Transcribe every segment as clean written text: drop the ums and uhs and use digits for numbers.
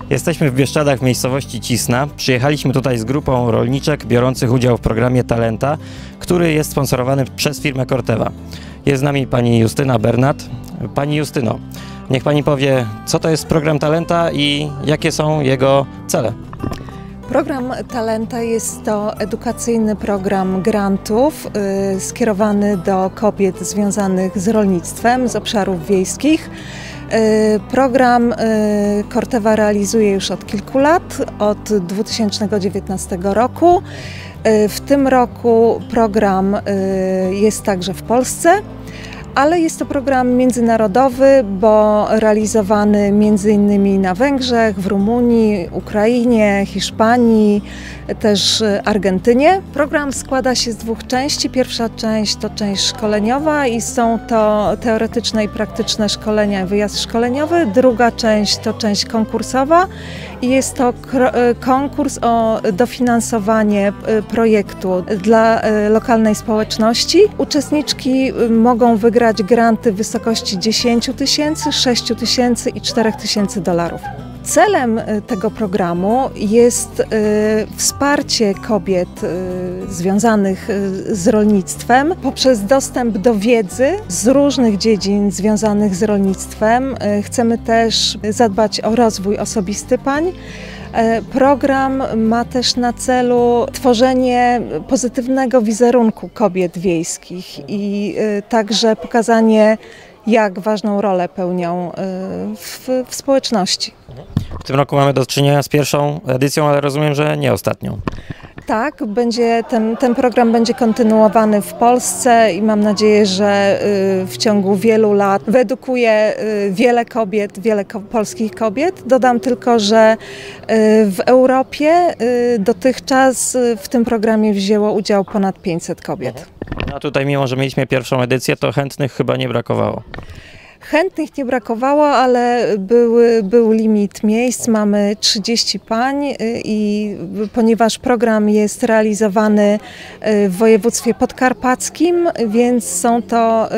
Jesteśmy w Bieszczadach w miejscowości Cisna. Przyjechaliśmy tutaj z grupą rolniczek biorących udział w programie Talenta, który jest sponsorowany przez firmę Corteva. Jest z nami pani Justyna Bernat. Pani Justyno, niech pani powie, co to jest program Talenta i jakie są jego cele? Program Talenta jest to edukacyjny program grantów skierowany do kobiet związanych z rolnictwem z obszarów wiejskich. Program Corteva realizuje już od kilku lat, od 2019 roku. W tym roku program jest także w Polsce, ale jest to program międzynarodowy, bo realizowany m.in. na Węgrzech, w Rumunii, Ukrainie, Hiszpanii, też Argentynie. Program składa się z dwóch części. Pierwsza część to część szkoleniowa i są to teoretyczne i praktyczne szkolenia, wyjazd szkoleniowy. Druga część to część konkursowa i jest to konkurs o dofinansowanie projektu dla lokalnej społeczności. Uczestniczki mogą wygrać granty w wysokości 10 000, 6 000 i 4 000 dolarów. Celem tego programu jest wsparcie kobiet związanych z rolnictwem poprzez dostęp do wiedzy z różnych dziedzin związanych z rolnictwem. Chcemy też zadbać o rozwój osobisty pań. Program ma też na celu tworzenie pozytywnego wizerunku kobiet wiejskich i także pokazanie, jak ważną rolę pełnią w społeczności. W tym roku mamy do czynienia z pierwszą edycją, ale rozumiem, że nie ostatnią. Tak, ten program będzie kontynuowany w Polsce i mam nadzieję, że w ciągu wielu lat wyedukuje wiele kobiet, wiele polskich kobiet. Dodam tylko, że w Europie dotychczas w tym programie wzięło udział ponad 500 kobiet. A tutaj, mimo że mieliśmy pierwszą edycję, to chętnych chyba nie brakowało. Chętnych nie brakowało, ale był limit miejsc, mamy 30 pań i ponieważ program jest realizowany w województwie podkarpackim, więc są to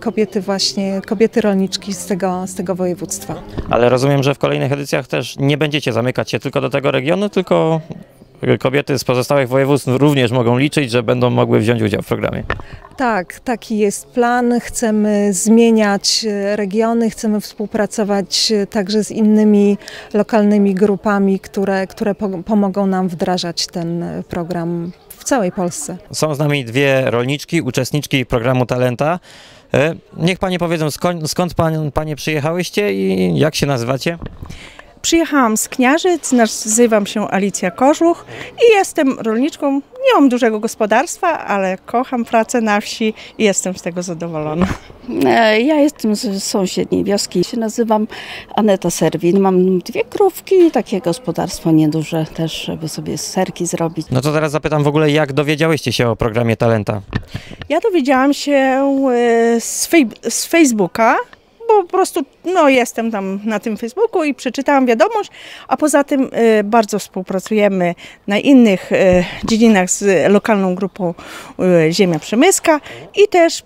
kobiety rolniczki z tego województwa. Ale rozumiem, że w kolejnych edycjach też nie będziecie zamykać się tylko do tego regionu, tylko kobiety z pozostałych województw również mogą liczyć, że będą mogły wziąć udział w programie. Tak, taki jest plan. Chcemy zmieniać regiony, chcemy współpracować także z innymi lokalnymi grupami, które pomogą nam wdrażać ten program w całej Polsce. Są z nami dwie rolniczki, uczestniczki programu Talenta. Niech panie powiedzą, skąd panie przyjechałyście i jak się nazywacie? Przyjechałam z Kniarzyc, nazywam się Alicja Kożuch i jestem rolniczką. Nie mam dużego gospodarstwa, ale kocham pracę na wsi i jestem z tego zadowolona. Ja jestem z sąsiedniej wioski, się nazywam Aneta Serwin. Mam 2 krówki, takie gospodarstwo nieduże też, żeby sobie serki zrobić. No to teraz zapytam w ogóle, jak dowiedziałyście się o programie Talenta? Ja dowiedziałam się z Facebooka. Bo po prostu jestem tam na tym Facebooku i przeczytałam wiadomość, a poza tym bardzo współpracujemy na innych dziedzinach z lokalną grupą Ziemia Przemyska i też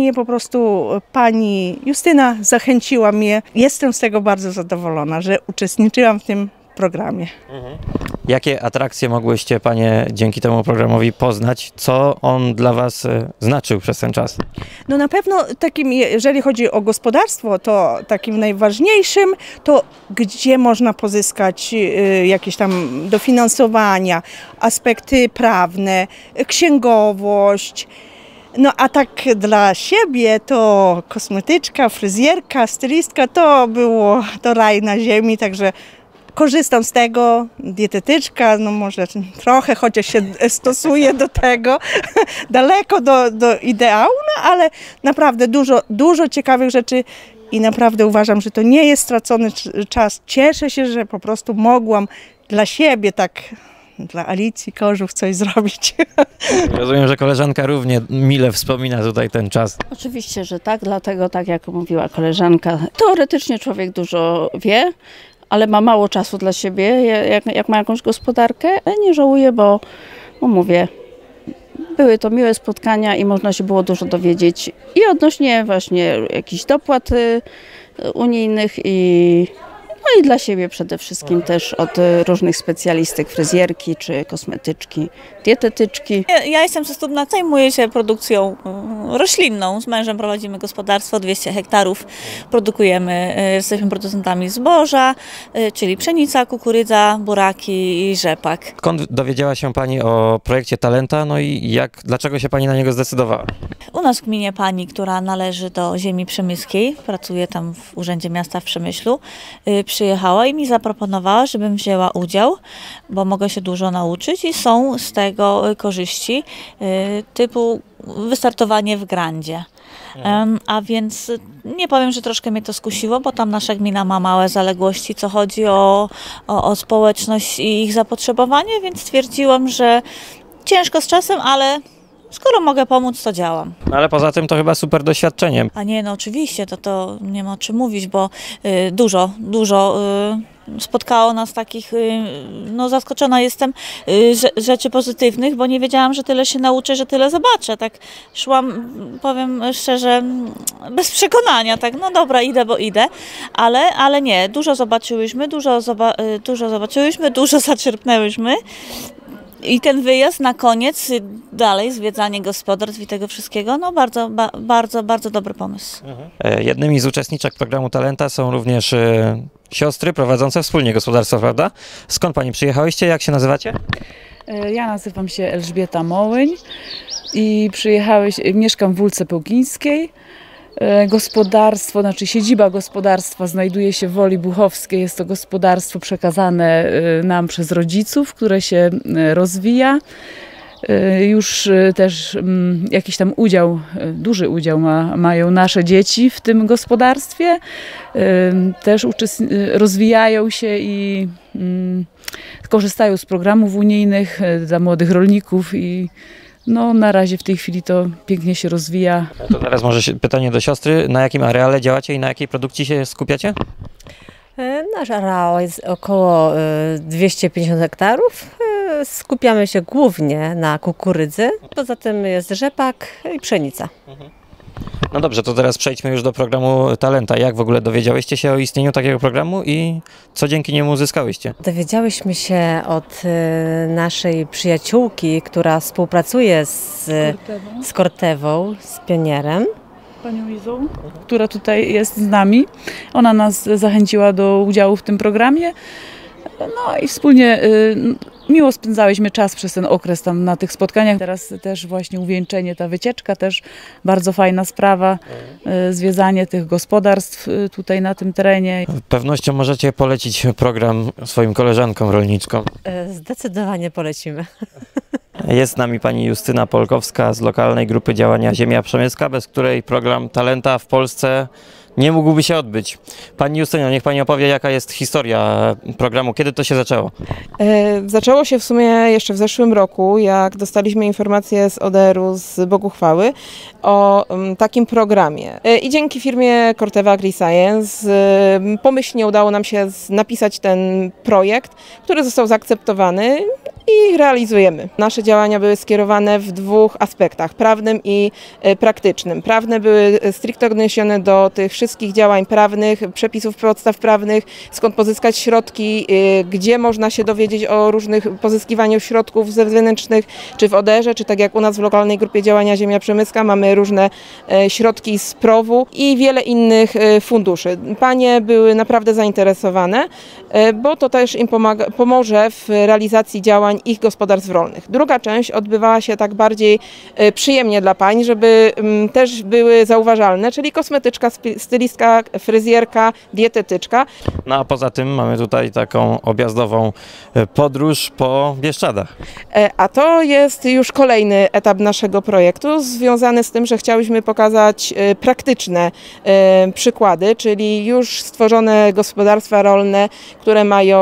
pani Justyna zachęciła mnie. Jestem z tego bardzo zadowolona, że uczestniczyłam w tym programie. Jakie atrakcje mogłyście panie dzięki temu programowi poznać? Co on dla was znaczył przez ten czas? No na pewno takim, jeżeli chodzi o gospodarstwo, to takim najważniejszym, to gdzie można pozyskać jakieś tam dofinansowania, aspekty prawne, księgowość. No a tak dla siebie to kosmetyczka, fryzjerka, stylistka to raj na ziemi, także korzystam z tego, dietetyczka, no może trochę, chociaż się stosuję do tego, daleko do ideału, no ale naprawdę dużo ciekawych rzeczy i naprawdę uważam, że to nie jest stracony czas. Cieszę się, że po prostu mogłam dla siebie tak, dla Alicji Kożuch coś zrobić. Rozumiem, że koleżanka równie mile wspomina tutaj ten czas. Oczywiście, że tak, dlatego tak jak mówiła koleżanka, teoretycznie człowiek dużo wie, ale ma mało czasu dla siebie, jak ma jakąś gospodarkę. Nie żałuję, bo mówię, były to miłe spotkania i można się było dużo dowiedzieć i odnośnie właśnie jakichś dopłat unijnych i No i dla siebie przede wszystkim też od różnych specjalistek, fryzjerki czy kosmetyczki, dietetyczki. Ja jestem ze Studna, zajmuję się produkcją roślinną. Z mężem prowadzimy gospodarstwo 200 hektarów. Produkujemy, jesteśmy producentami zboża, czyli pszenica, kukurydza, buraki i rzepak. Skąd dowiedziała się Pani o projekcie Talenta, no i dlaczego się Pani na niego zdecydowała? U nas w gminie pani, która należy do ziemi przemyskiej, pracuje tam w Urzędzie Miasta w Przemyślu, przyjechała i mi zaproponowała, żebym wzięła udział, bo mogę się dużo nauczyć i są z tego korzyści typu wystartowanie w grandzie. A więc nie powiem, że troszkę mnie to skusiło, bo tam nasza gmina ma małe zaległości, co chodzi o społeczność i ich zapotrzebowanie, więc stwierdziłam, że ciężko z czasem, ale skoro mogę pomóc, to działam. No ale poza tym to chyba super doświadczenie. A nie, no oczywiście, to nie ma o czym mówić, bo dużo spotkało nas takich, no zaskoczona jestem, rzeczy pozytywnych, bo nie wiedziałam, że tyle się nauczę, że tyle zobaczę. Tak szłam, powiem szczerze, bez przekonania, tak no dobra, idę, bo idę, ale nie, dużo zobaczyłyśmy, dużo zaczerpnęłyśmy. I ten wyjazd na koniec, dalej zwiedzanie gospodarstw i tego wszystkiego, no bardzo dobry pomysł. Jednymi z uczestniczek programu Talenta są również siostry prowadzące wspólnie gospodarstwo, prawda? Skąd Pani przyjechałyście? Jak się nazywacie? Ja nazywam się Elżbieta Mołyń i mieszkam w Wólce Pełgińskiej. Gospodarstwo, znaczy siedziba gospodarstwa znajduje się w Woli Buchowskiej. Jest to gospodarstwo przekazane nam przez rodziców, które się rozwija. Już też jakiś tam duży udział mają nasze dzieci w tym gospodarstwie. Też rozwijają się i korzystają z programów unijnych dla młodych rolników i no, na razie w tej chwili to pięknie się rozwija. To teraz może pytanie do siostry. Na jakim areale działacie i na jakiej produkcji się skupiacie? Nasz areał jest około 250 hektarów. Skupiamy się głównie na kukurydzy. Poza tym jest rzepak i pszenica. No dobrze, to teraz przejdźmy już do programu Talenta. Jak w ogóle dowiedziałyście się o istnieniu takiego programu i co dzięki niemu uzyskałyście? Dowiedziałyśmy się od naszej przyjaciółki, która współpracuje z Cortevą, z Pionierem. Panią Izą, która tutaj jest z nami. Ona nas zachęciła do udziału w tym programie. No i wspólnie miło spędzałyśmy czas przez ten okres tam na tych spotkaniach. Teraz też właśnie uwieńczenie, ta wycieczka też bardzo fajna sprawa. Zwiedzanie tych gospodarstw tutaj na tym terenie. Z pewnością możecie polecić program swoim koleżankom rolniczkom. Zdecydowanie polecimy. Jest z nami pani Justyna Polkowska z lokalnej grupy działania Ziemia Przemyska, bez której program Talenta w Polsce nie mógłby się odbyć. Pani Justyno, niech Pani opowie, jaka jest historia programu, kiedy to się zaczęło? Zaczęło się w sumie jeszcze w zeszłym roku, jak dostaliśmy informację z ODR-u z Boguchwały o takim programie. I dzięki firmie Corteva AgriScience pomyślnie udało nam się napisać ten projekt, który został zaakceptowany i realizujemy. Nasze działania były skierowane w dwóch aspektach, prawnym i praktycznym. Prawne były stricte odniesione do tych wszystkich działań prawnych, przepisów podstaw prawnych, skąd pozyskać środki, gdzie można się dowiedzieć o różnych pozyskiwaniu środków zewnętrznych, czy w ODR-ze, czy tak jak u nas w lokalnej grupie działania Ziemia Przemyska mamy różne środki z PROW-u i wiele innych funduszy. Panie były naprawdę zainteresowane, bo to też im pomoże w realizacji działań ich gospodarstw rolnych. Druga część odbywała się tak bardziej przyjemnie dla pań, żeby też były zauważalne, czyli kosmetyczka, stylistka, fryzjerka, dietetyczka. No a poza tym mamy tutaj taką objazdową podróż po Bieszczadach. A to jest już kolejny etap naszego projektu, związany z tym, że chciałyśmy pokazać praktyczne przykłady, czyli już stworzone gospodarstwa rolne, które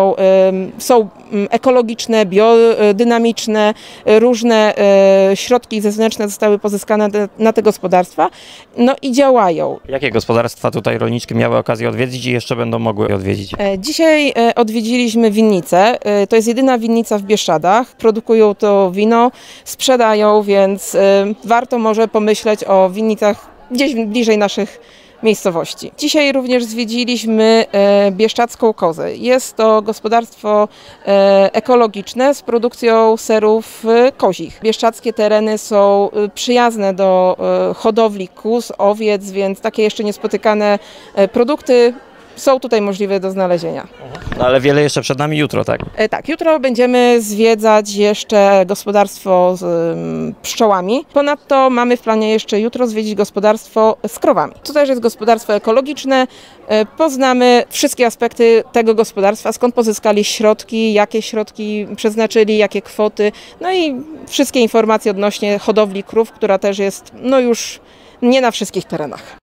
są ekologiczne, biodynamiczne, różne środki zewnętrzne zostały pozyskane na te gospodarstwa, no i działają. Jakie gospodarstwa tutaj rolniczki miały okazję odwiedzić i jeszcze będą mogły odwiedzić? Dzisiaj odwiedziliśmy winnicę. To jest jedyna winnica w Bieszczadach. Produkują to wino, sprzedają, więc warto może pomyśleć o winnicach gdzieś bliżej naszych miejscowości. Dzisiaj również zwiedziliśmy Bieszczadzką Kozę. Jest to gospodarstwo ekologiczne z produkcją serów kozich. Bieszczadzkie tereny są przyjazne do hodowli kóz, owiec, więc takie jeszcze niespotykane produkty są tutaj możliwe do znalezienia. No ale wiele jeszcze przed nami jutro, tak? Tak, jutro będziemy zwiedzać jeszcze gospodarstwo z pszczołami. Ponadto mamy w planie jeszcze jutro zwiedzić gospodarstwo z krowami. To też jest gospodarstwo ekologiczne. Poznamy wszystkie aspekty tego gospodarstwa, skąd pozyskali środki, jakie środki przeznaczyli, jakie kwoty, no i wszystkie informacje odnośnie hodowli krów, która też jest już nie na wszystkich terenach.